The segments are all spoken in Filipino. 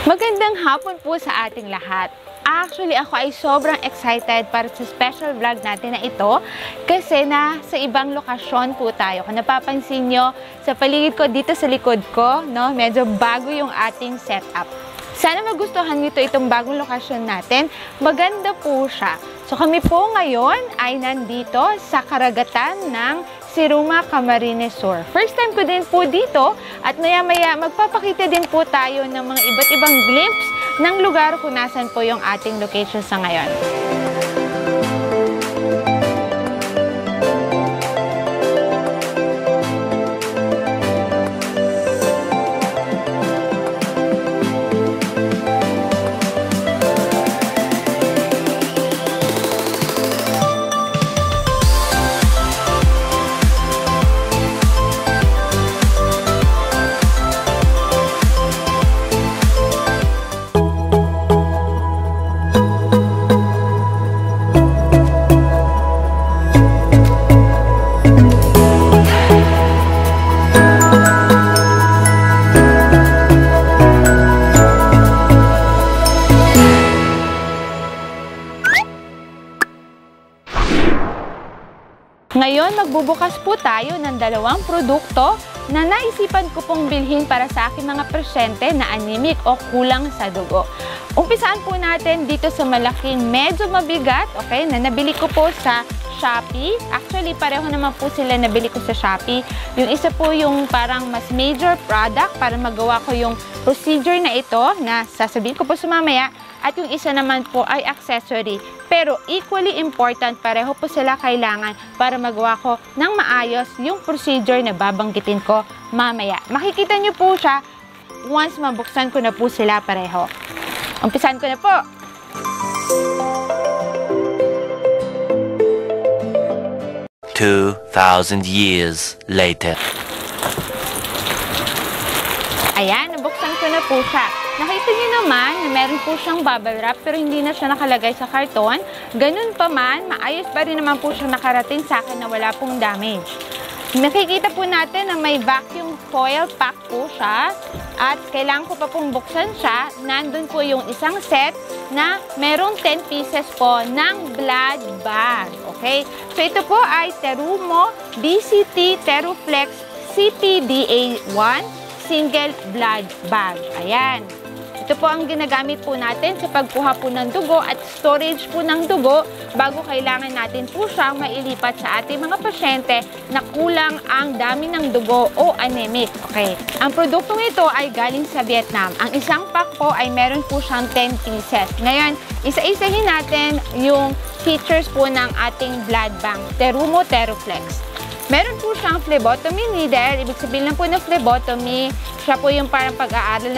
Magandang hapon po sa ating lahat. Actually, ako ay sobrang excited para sa special vlog natin na ito kasi sa ibang lokasyon po tayo. Kung napapansin nyo, sa paligid ko, dito sa likod ko, no, medyo bago yung ating setup. Sana magustuhan nyo itong bagong lokasyon natin. Maganda po siya. So kami po ngayon ay nandito sa karagatan ng TERUMO Camarines Sur. First time ko din po dito at maya-maya magpapakita din po tayo ng mga iba't ibang glimpse ng lugar kung nasan po yung ating location sa ngayon. Ngayon, magbubukas po tayo ng dalawang produkto na naisipan ko pong bilhin para sa aking mga pasyente na anemic o kulang sa dugo. Umpisaan po natin dito sa malaking medyo mabigat, okay, na nabili ko po sa Shopee. Actually, pareho naman po sila nabili ko sa Shopee. Yung isa po yung parang mas major product para magawa ko yung procedure na ito na sasabihin ko po sa mamaya. At yung isa naman po ay accessory. Pero equally important, pareho po sila kailangan para magawa ko ng maayos yung procedure na babanggitin ko mamaya. Makikita nyo po siya once mabuksan ko na po sila pareho. Umpisan ko na po! Years later. Ayan, nabuksan ko na po siya. Nakita niyo naman na meron po siyang bubble wrap pero hindi na siya nakalagay sa karton. Ganun pa man, maayos pa rin naman po siya nakarating sa akin na wala pong damage. Nakikita po natin na may vacuum foil pack po siya at kailangan ko pa pong buksan siya. Nandun po yung isang set na merong 10 pieces po ng blood bag. Okay? So ito po ay TERUMO DCT TERUFlex CPDA1 single blood bag. Ayan. Ito po ang ginagamit po natin sa pagkuha po ng dugo at storage po ng dugo bago kailangan natin po siyang mailipat sa ating mga pasyente na kulang ang dami ng dugo o anemic. Okay. Ang produktong ito ay galing sa Vietnam. Ang isang pack po ay meron po siyang 10 pieces. Ngayon, isa-isahin natin yung features po ng ating blood bank, TERUMO TERUFlex. Meron po siyang phlebotomy needle. Ibig sabihin lang po ng phlebotomy, siya po yung parang pag-aaral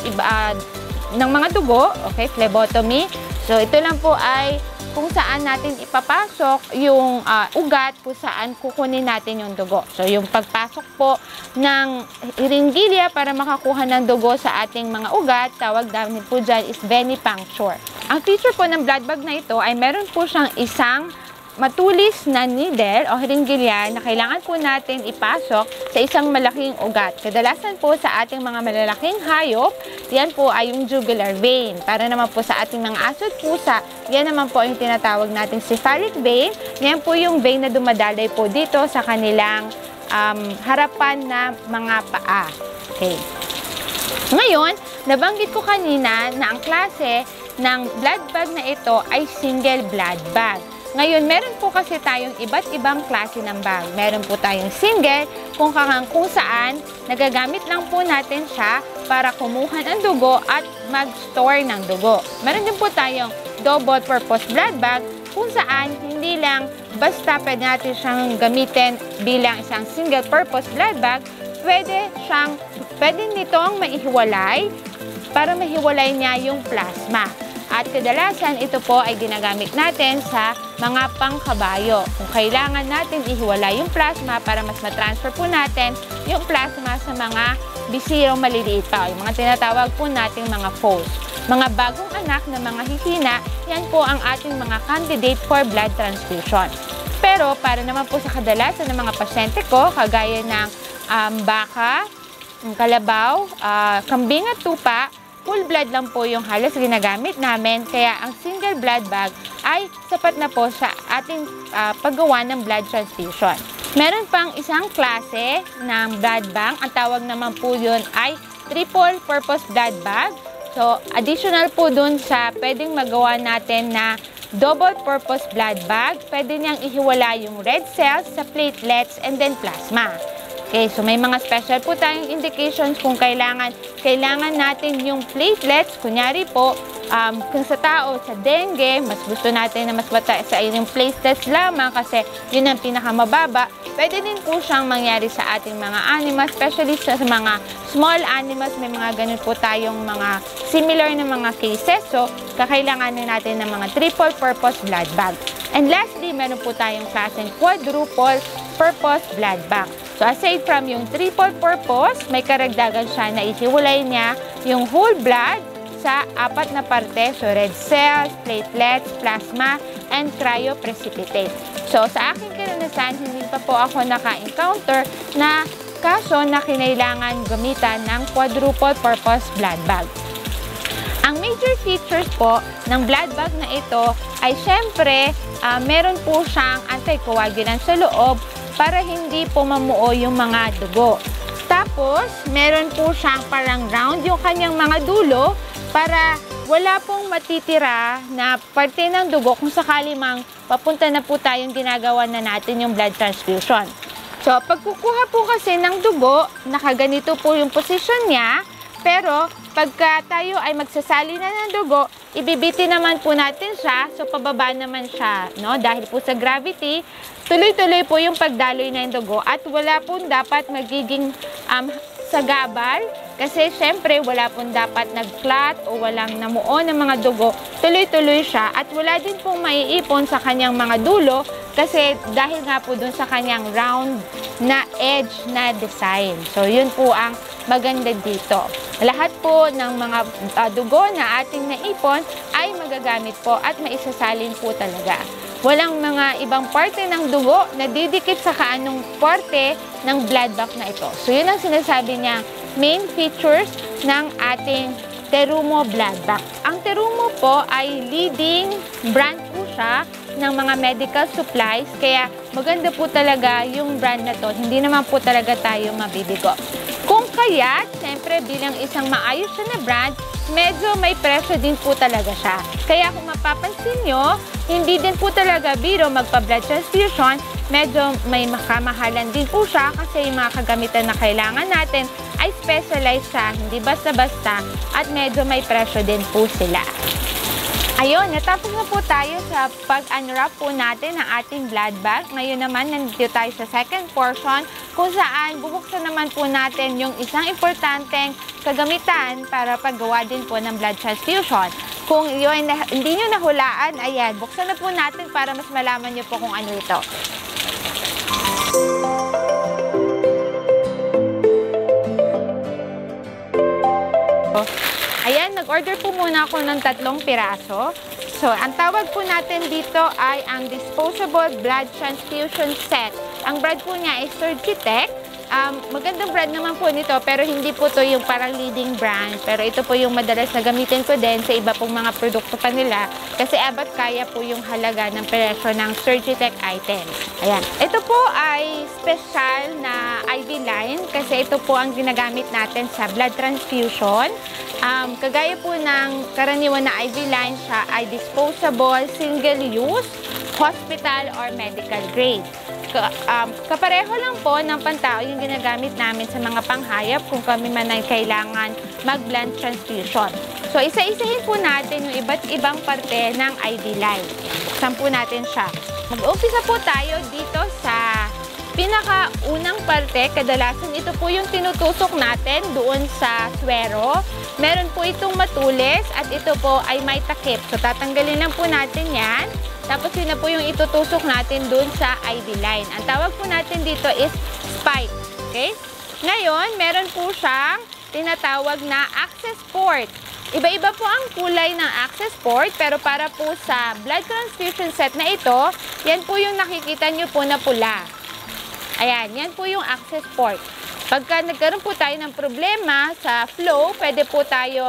ng mga dugo. Okay, phlebotomy. So, ito lang po ay kung saan natin ipapasok yung ugat, kung saan kukunin natin yung dugo. So, yung pagpasok po ng hiringgilya para makakuha ng dugo sa ating mga ugat, tawag namin po dyan is venipuncture. Ang feature po ng blood bag na ito ay meron po siyang isang matulis na needle o hiringgilya na kailangan po natin ipasok sa isang malaking ugat. Kadalasan po sa ating mga malalaking hayop, yan po ay yung jugular vein. Para naman po sa ating mga aso at pusa, yan naman po yung tinatawag nating cephalic vein. Yan po yung vein na dumadalay po dito sa kanilang harapan na mga paa. Okay. Ngayon, nabanggit ko kanina na ang klase ng blood bag na ito ay single blood bag. Ngayon, meron po kasi tayong iba't ibang klase ng bag. Meron po tayong single, kung saan nagagamit lang po natin siya para kumuha ng dugo at mag-store ng dugo. Meron din po tayong double purpose blood bag, kung saan hindi lang basta pwede natin siyang gamitin bilang isang single purpose blood bag, pwede nitong maihiwalay para mahiwalay niya yung plasma. At kadalasan, ito po ay ginagamit natin sa mga pangkabayo. Kung kailangan natin ihiwalay yung plasma para mas matransfer po natin yung plasma sa mga bisirong maliliit pa, yung mga tinatawag po nating mga foals. Mga bagong anak na mga hihina, yan po ang ating mga candidate for blood transfusion. Pero para naman po sa kadalasan ng mga pasyente ko, kagaya ng baka, kalabaw, kambing at tupa, full blood lang po yung halos ginagamit namin, kaya ang single blood bag ay sapat na po sa ating paggawa ng blood transfusion. Meron pang isang klase ng blood bank, ang tawag naman po yun ay triple purpose blood bag. So, additional po dun sa pwedeng magawa natin na double purpose blood bag, pwede niyang ihiwala yung red cells sa platelets and then plasma. Okay, so may mga special po tayong indications kung kailangan natin yung platelets. Kunyari po, kung sa tao, sa dengue, mas gusto natin na mas mataas sa yung platelets lamang kasi yun ang pinakamababa. Pwede din po siyang mangyari sa ating mga animals, especially sa mga small animals. May mga ganun po tayong mga similar na mga cases. So, kakailanganin natin ng mga triple purpose blood bag. And lastly, meron po tayong klaseng quadruple purpose blood bank. So, aside from yung triple purpose, may karagdagan siya na ihiwalay niya yung whole blood sa 4 na parte. So, red cells, platelets, plasma, and cryoprecipitate. So, sa aking karanasan, hindi pa po ako naka-encounter na kaso na kinailangan gamitan ng quadruple purpose blood bag. Ang major features po ng blood bag na ito ay syempre, meron po siyang anticoagulant sa loob para hindi po mamuo yung mga dugo. Tapos, meron po siyang parang round yung kanyang mga dulo para wala pong matitira na parte ng dugo kung sakali mang papunta na po tayong ginagawa na natin yung blood transfusion. So, pagkukuha po kasi ng dugo, nakaganito po yung position niya, pero pagka tayo ay magsasali na ng dugo, ibibiti naman po natin siya, so pababa naman siya, no? Dahil po sa gravity, tuloy-tuloy po yung pagdaloy ng dugo at wala po dapat magiging sagabal kasi syempre wala pong dapat nag-clot o walang namuo ng mga dugo, tuloy-tuloy siya at wala din pong maiipon sa kanyang mga dulo kasi dahil nga po dun sa kanyang round na edge na design. So yun po ang maganda dito. Lahat po ng mga dugo na ating naipon ay magagamit po at maisasalin po talaga. Walang mga ibang parte ng dugo na didikit sa kaanong parte ng blood bank na ito. So, yun ang sinasabi niya main features ng ating TERUMO blood bank. Ang TERUMO po ay leading brand po siya ng mga medical supplies. Kaya maganda po talaga yung brand na to. Hindi naman po talaga tayo mabibigo. Kung kaya, siyempre bilang isang maayos siya na brand, medyo may presyo din po talaga siya. Kaya kung mapapansin nyo, hindi din po talaga biro magpa-blood transfusion, medyo may makamahalan din po siya kasi yung mga kagamitan na kailangan natin ay specialized siya, hindi basta-basta at medyo may presyo din po sila. Ayun, natapos na po tayo sa pag-unwrap po natin ng ating blood bag. Ngayon naman, nandito tayo sa second portion kung saan bubuksan naman po natin yung isang importanteng kagamitan para paggawa din po ng blood transfusion. Kung yun, hindi nyo nahulaan, ayan, buksan na po natin para mas malaman nyo po kung ano ito. Ayan, nag-order po muna ako ng 3 piraso. So, ang tawag po natin dito ay ang disposable blood transfusion set. Ang brand po niya ay Surgitech. Magandang brand naman po nito, pero hindi po to yung parang leading brand. Pero ito po yung madalas na gamitin ko din sa iba pong mga produkto pa nila. Kasi abot kaya po yung halaga ng presyo ng Surgitech items. Ayan. Ito po ay special na IV line kasi ito po ang ginagamit natin sa blood transfusion. Kagaya po ng karaniwan na IV line, siya ay disposable, single-use, hospital or medical grade. Kapareho lang po ng pantao yung ginagamit namin sa mga panghayop kung kami man ay kailangan mag-blood transfusion. So, isa-isahin po natin yung iba't ibang parte ng IV line. Buksan po natin siya. Mag-umpisa po tayo dito sa pinakaunang parte. Kadalasan ito po yung tinutusok natin doon sa swero. Meron po itong matulis at ito po ay may takip. So, tatanggalin lang po natin yan. Tapos yun na po yung itutusok natin dun sa IV line. Ang tawag po natin dito is spike. Okay? Ngayon, meron po siyang tinatawag na access port. Iba-iba po ang kulay ng access port, pero para po sa blood transfusion set na ito, yan po yung nakikita nyo po na pula. Ayan, yan po yung access port. Pagka nagkaroon po tayo ng problema sa flow, pwede po tayong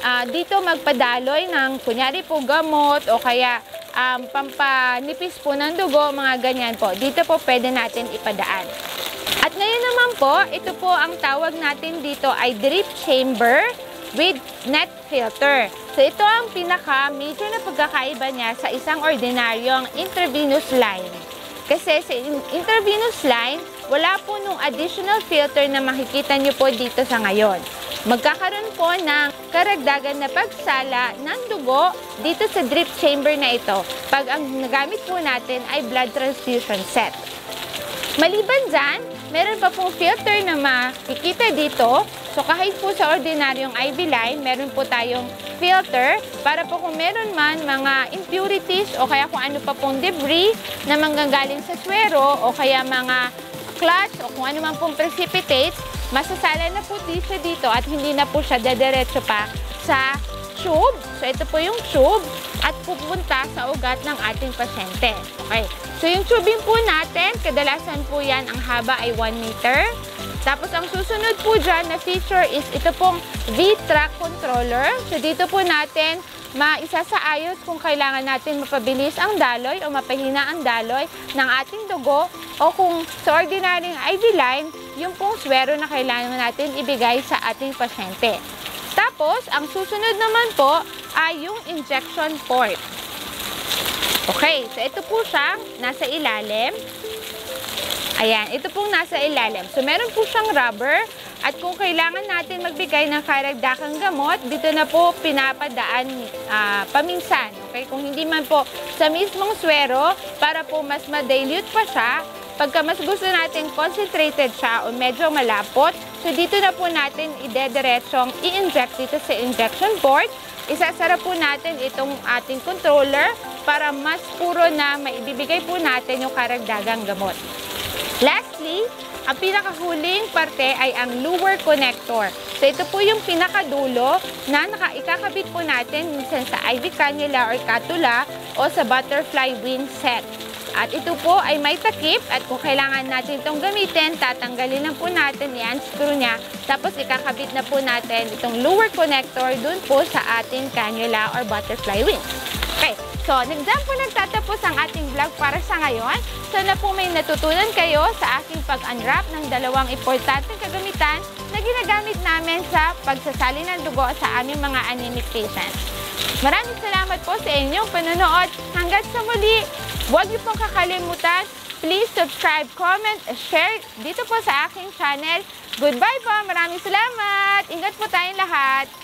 dito magpadaloy ng kunyari po gamot o kaya pampanipis po ng dugo, mga ganyan po. Dito po pwede natin ipadaan. At ngayon naman po, ito po ang tawag natin dito ay drip chamber with net filter. So ito ang pinaka-major na pagkakaiba niya sa isang ordinaryong intravenous line. Kasi sa intravenous line, wala po nung additional filter na makikita nyo po dito sa ngayon. Magkakaroon po ng karagdagan na pagsala ng dugo dito sa drip chamber na ito pag ang nagamit po natin ay blood transfusion set. Maliban dyan, meron pa pong filter na makikita dito. So kahit po sa ordinaryong IV line, meron po tayong filter para po kung meron man mga impurities o kaya kung ano pa pong debris na manggagaling sa swero o kaya mga clots o kung ano man pong precipitates, masasala na po siya dito at hindi na po siya dadiretso pa sa tube. So ito po yung tube at pupunta sa ugat ng ating pasyente. Okay. So yung tubing po natin, kadalasan po yan, ang haba ay 1 meter. Tapos ang susunod po dyan na feature is ito pong V-track controller. So dito po natin maisasaayos kung kailangan natin mapabilis ang daloy o mapahina ang daloy ng ating dugo o kung sa ordinaryong IV line, yung pong swero na kailangan natin ibigay sa ating pasyente. Tapos, ang susunod naman po ay yung injection port. Okay, so ito po siya, nasa ilalim. Ayan, ito pong nasa ilalim. So, meron po siyang rubber at kung kailangan natin magbigay ng karagdagang gamot, dito na po pinapadaan paminsan. Okay, kung hindi man po sa mismong swero, para po mas ma-dilute pa siya, pagka mas gusto natin concentrated siya o medyo malapot, so dito na po natin idediretsyong i-inject dito sa injection port. Isasara po natin itong ating controller para mas puro na maibibigay po natin yung karagdagang gamot. Lastly, ang pinakahuling parte ay ang lure connector. So ito po yung pinakadulo na ikakabit po natin minsan sa IV cannula or catula o sa butterfly wing set. At ito po ay may takip at kung kailangan natin itong gamitin, tatanggalin lang po natin, i-unscrew niya. Tapos ikakabit na po natin itong lure connector dun po sa ating cannula or butterfly wing. Okay, so dyan po nagtatapos ang ating vlog para sa ngayon. Sana po may natutunan kayo sa aking pag-unwrap ng dalawang importanteng kagamitan na ginagamit namin sa pagsasali ng dugo sa aming mga anemic patients. Maraming salamat po sa inyong panonood. Hanggang sa muli, huwag niyo pong kakalimutan, please subscribe, comment, share dito po sa aking channel. Goodbye po, maraming salamat. Ingat po tayong lahat.